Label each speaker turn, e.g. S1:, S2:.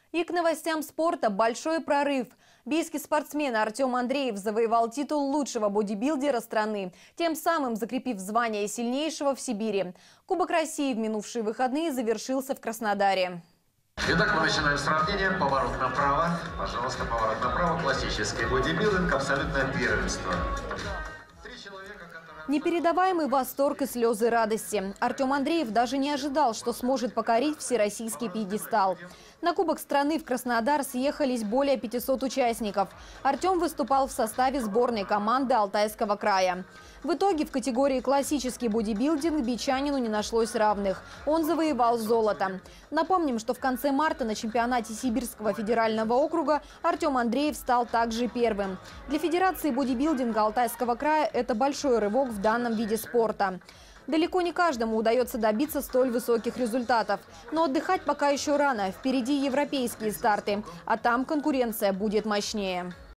S1: И к новостям спорта большой прорыв. Бийский спортсмен Артем Андреев завоевал титул лучшего бодибилдера страны, тем самым закрепив звание сильнейшего в Сибири. Кубок России в минувшие выходные завершился в Краснодаре.
S2: Итак, мы начинаем сравнение. Поворот направо. Пожалуйста, поворот направо. Классический бодибилдинг, абсолютное первенство.
S1: Непередаваемый восторг и слезы радости. Артем Андреев даже не ожидал, что сможет покорить всероссийский пьедестал. На Кубок страны в Краснодар съехались более 500 участников. Артем выступал в составе сборной команды Алтайского края. В итоге в категории классический бодибилдинг бичанину не нашлось равных. Он завоевал золото. Напомним, что в конце марта на чемпионате Сибирского федерального округа Артем Андреев стал также первым. Для Федерации бодибилдинга Алтайского края это большой рывок в данном виде спорта. Далеко не каждому удается добиться столь высоких результатов. Но отдыхать пока еще рано. Впереди европейские старты, а там конкуренция будет мощнее.